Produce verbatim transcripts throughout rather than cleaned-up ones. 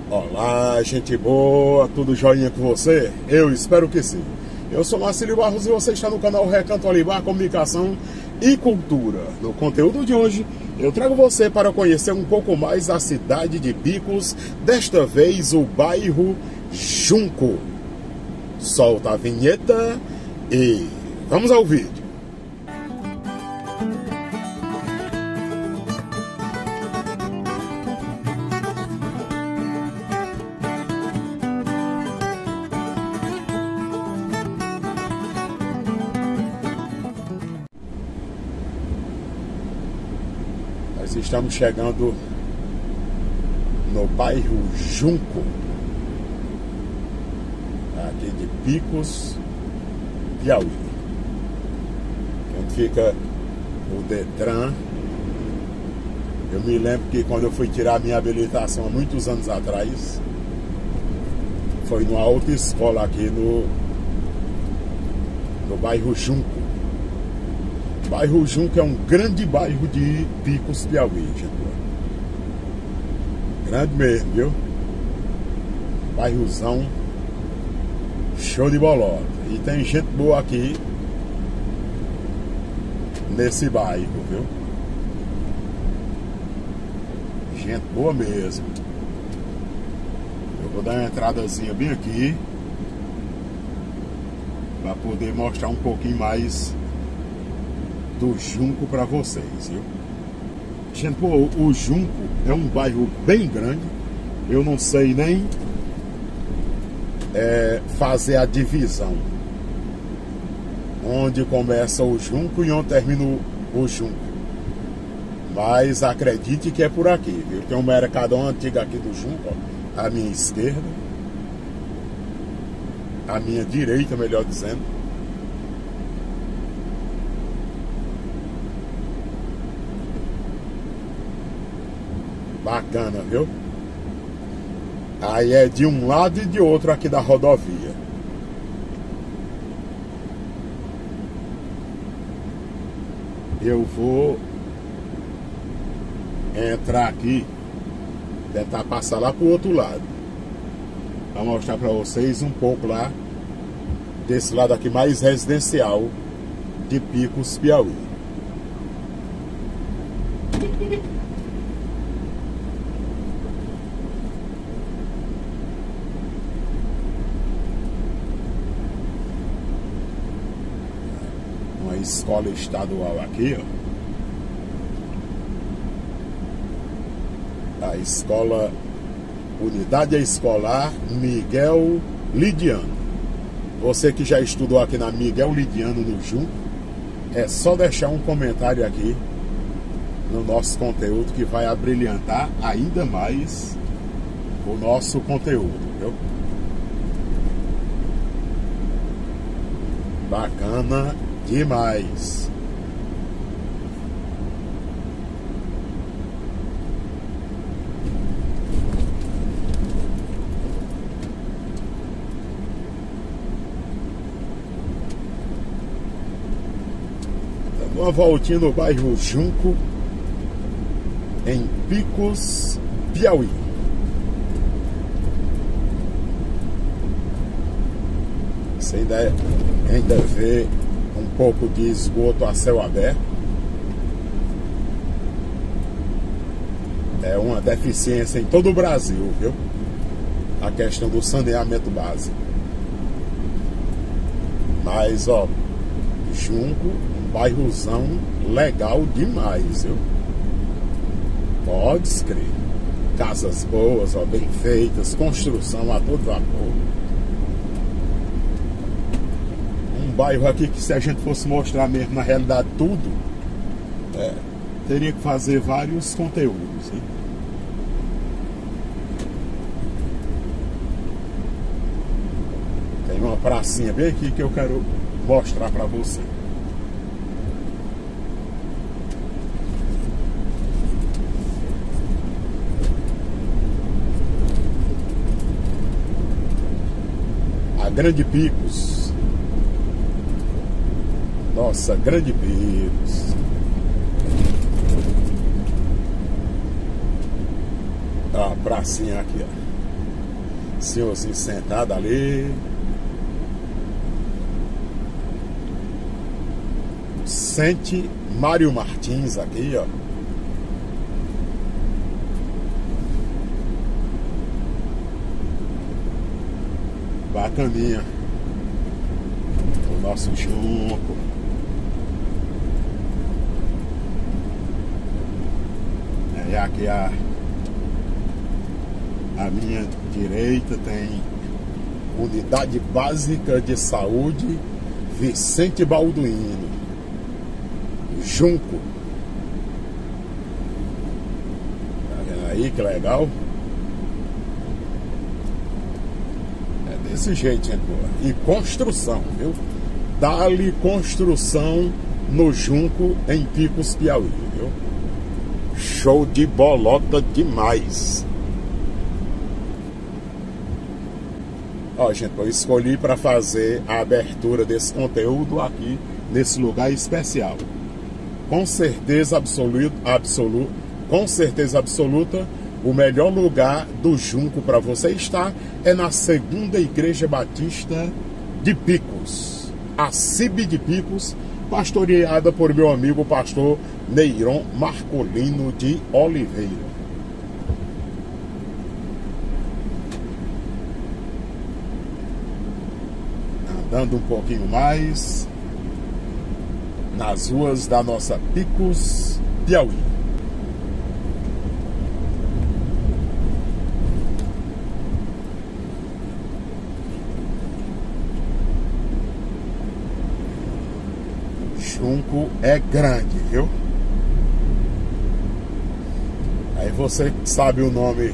Olá, gente boa, tudo joinha com você? Eu espero que sim. Eu sou Marcílio Barros e você está no canal Recanto Olivar Comunicação e Cultura. No conteúdo de hoje, eu trago você para conhecer um pouco mais da cidade de Picos, desta vez o bairro Junco. Solta a vinheta e vamos ao vídeo. Nós estamos chegando no bairro Junco, aqui de Picos, Piauí, onde fica o Detran. Eu me lembro que quando eu fui tirar a minha habilitação há muitos anos atrás, foi numa autoescola aqui no, no bairro Junco. O bairro Junco é um grande bairro de Picos, Piauí, gente. Grande mesmo, viu? Bairrozão show de bolota. E tem gente boa aqui nesse bairro, viu? Gente boa mesmo. Eu vou dar uma entradazinha bem aqui para poder mostrar um pouquinho mais do Junco para vocês, viu? Gente, pô, o Junco é um bairro bem grande. Eu não sei nem é, fazer a divisão onde começa o Junco e onde termina o, o Junco, mas acredite que é por aqui, viu? Tem um mercadão antigo aqui do Junco, ó, à minha esquerda, à minha direita, melhor dizendo. Bacana, viu? Aí é de um lado e de outro aqui da rodovia. Eu vou entrar aqui, tentar passar lá pro outro lado, para mostrar para vocês um pouco lá desse lado aqui mais residencial de Picos, Piauí. Uma escola estadual aqui, ó. A escola Unidade Escolar Miguel Lidiano. Você que já estudou aqui na Miguel Lidiano no Junco, é só deixar um comentário aqui no nosso conteúdo que vai abrilhantar ainda mais o nosso conteúdo, viu? Bacana demais. Dando uma voltinha no bairro Junco, em Picos, Piauí. Você ainda, ainda vê um pouco de esgoto a céu aberto. É uma deficiência em todo o Brasil, viu? A questão do saneamento básico. Mas, ó, Junco, um bairrozão legal demais, viu? Pode crer. Casas boas, ó, bem feitas, construção a todo vapor. Um bairro aqui que, se a gente fosse mostrar mesmo na realidade tudo, é, teria que fazer vários conteúdos, hein? Tem uma pracinha bem aqui que eu quero mostrar pra você. A Grande Picos. Nossa, Grande Picos. A pracinha aqui, ó. Senhorzinho sentado ali. Sente Mário Martins aqui, ó. Bacaninha. O nosso junco. É, aqui a, a minha direita tem Unidade Básica de Saúde Vicente Balduino. Junco. Tá vendo aí que legal? É desse jeito, gente boa. E construção, viu? Dá-lhe construção no Junco, em Picos, Piauí, viu? Show de bolota demais. Ó, gente, eu escolhi para fazer a abertura desse conteúdo aqui nesse lugar especial. Com certeza absoluta, absoluta, com certeza absoluta, o melhor lugar do Junco para você estar é na Segunda Igreja Batista de Picos, a C I B de Picos, pastoreada por meu amigo pastor Neiron Marcolino de Oliveira. Andando um pouquinho mais nas ruas da nossa Picos, Piauí. Junco é grande, viu? Aí você sabe o nome,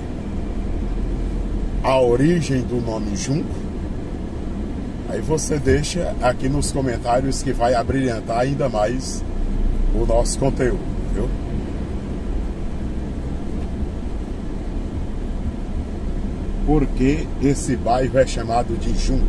a origem do nome Junco. Aí você deixa aqui nos comentários que vai abrilhantar ainda mais o nosso conteúdo, viu? Por que esse bairro é chamado de Junco?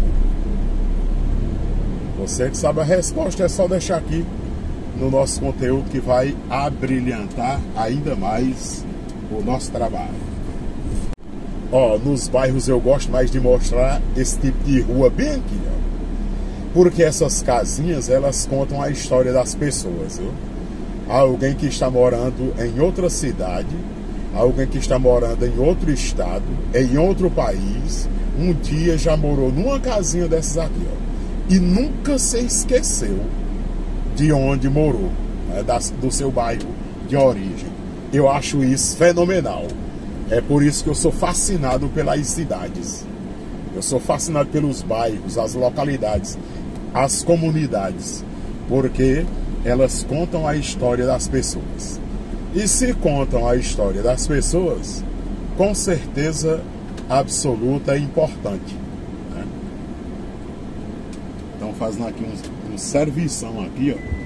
Você que sabe a resposta, é só deixar aqui no nosso conteúdo que vai abrilhantar ainda mais o nosso trabalho. Ó, nos bairros eu gosto mais de mostrar esse tipo de rua bem aqui, ó. Porque essas casinhas, elas contam a história das pessoas, viu? Alguém que está morando em outra cidade, alguém que está morando em outro estado, em outro país, um dia já morou numa casinha dessas aqui, ó. E nunca se esqueceu de onde morou, né, das, do seu bairro de origem. Eu acho isso fenomenal. É por isso que eu sou fascinado pelas cidades. Eu sou fascinado pelos bairros, as localidades, as comunidades, porque elas contam a história das pessoas. E se contam a história das pessoas, com certeza absoluta é importante, né? Então fazendo aqui um, um servição aqui, ó.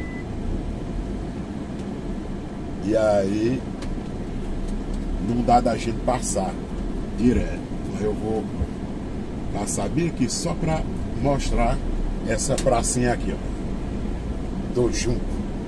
E aí não dá da gente passar direto. Eu vou passar bem aqui só para mostrar essa pracinha aqui, ó, do Junco.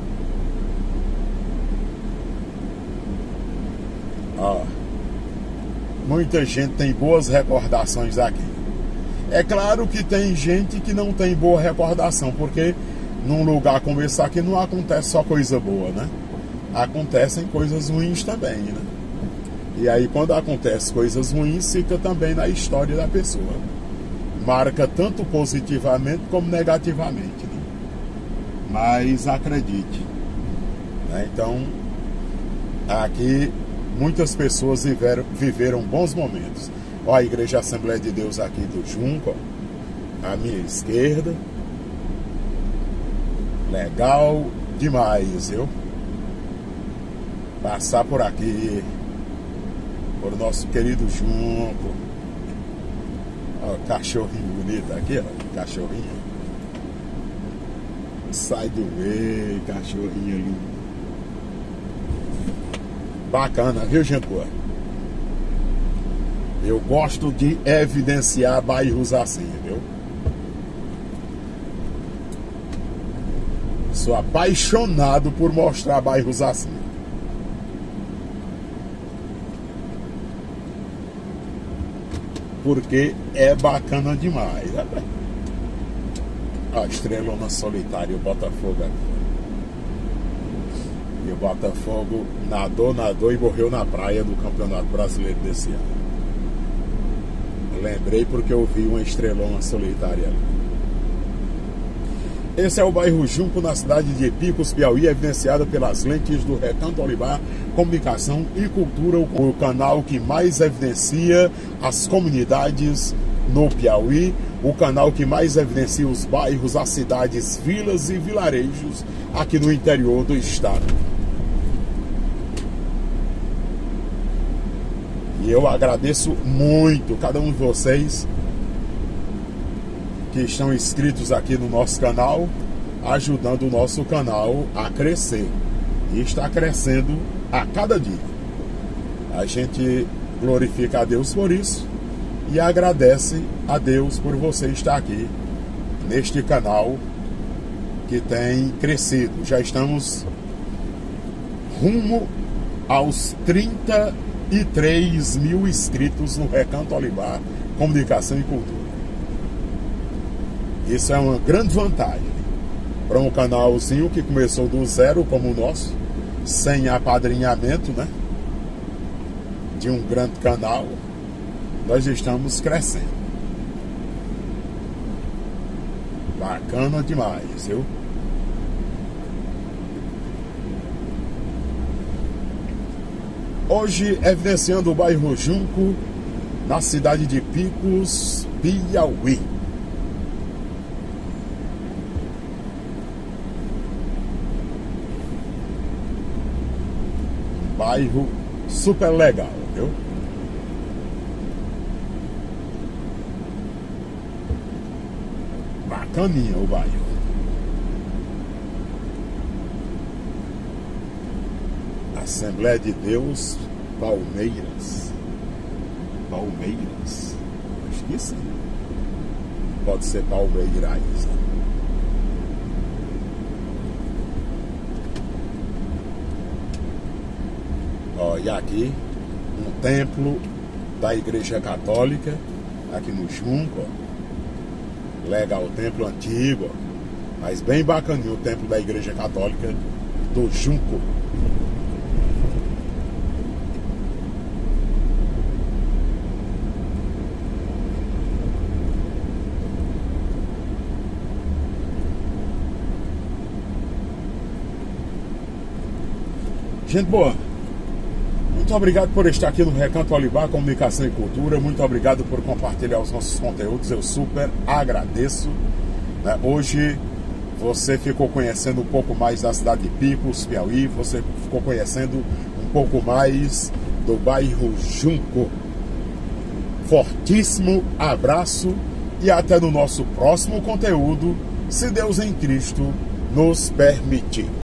Ó, muita gente tem boas recordações aqui. É claro que tem gente que não tem boa recordação, porque num lugar como esse aqui não acontece só coisa boa, né? Acontecem coisas ruins também, né? E aí quando acontece coisas ruins, fica também na história da pessoa. Marca tanto positivamente como negativamente, né? Mas acredite, né? Então aqui muitas pessoas viveram, viveram bons momentos. Ó, a Igreja Assembleia de Deus aqui do Junco, ó, à minha esquerda. Legal demais, viu? Passar por aqui, por nosso querido Junco. Ó, cachorrinho bonito aqui, ó, cachorrinho. Sai do meio, cachorrinho ali. Bacana, viu, gente? Eu gosto de evidenciar bairros assim, viu? Sou apaixonado por mostrar bairros assim. porque é bacana demais. A estrelona solitária, o Botafogo aqui. E o Botafogo nadou, nadou e morreu na praia do Campeonato Brasileiro desse ano. Lembrei porque eu vi uma estrelona solitária ali. Esse é o bairro Junco, na cidade de Picos, Piauí, evidenciada pelas lentes do Recanto Olivar Comunicação e Cultura, o canal que mais evidencia as comunidades no Piauí, o canal que mais evidencia os bairros, as cidades, vilas e vilarejos aqui no interior do estado. E eu agradeço muito cada um de vocês que estão inscritos aqui no nosso canal, ajudando o nosso canal a crescer. E está crescendo a cada dia. A gente glorifica a Deus por isso e agradece a Deus por você estar aqui neste canal que tem crescido. Já estamos rumo aos trinta e três mil inscritos no Recanto Olivar Comunicação e Cultura. Isso é uma grande vantagem para um canalzinho que começou do zero como o nosso, sem apadrinhamento, né, de um grande canal. Nós estamos crescendo. Bacana demais, viu? Hoje, evidenciando o bairro Junco, na cidade de Picos, Piauí. Um bairro super legal, viu? Bacaninha o bairro. Assembleia de Deus, Palmeiras. Palmeiras? Acho que sim. Pode ser Palmeiras. Ó, e aqui, um templo da Igreja Católica, aqui no Junco, ó. Legal, o templo antigo, ó. Mas bem bacaninho o templo da Igreja Católica do Junco. Gente boa, muito obrigado por estar aqui no Recanto Olivar Comunicação e Cultura. Muito obrigado por compartilhar os nossos conteúdos. Eu super agradeço, né? Hoje você ficou conhecendo um pouco mais da cidade de Picos, Piauí. Você ficou conhecendo um pouco mais do bairro Junco. Fortíssimo abraço e até no nosso próximo conteúdo, se Deus em Cristo nos permitir.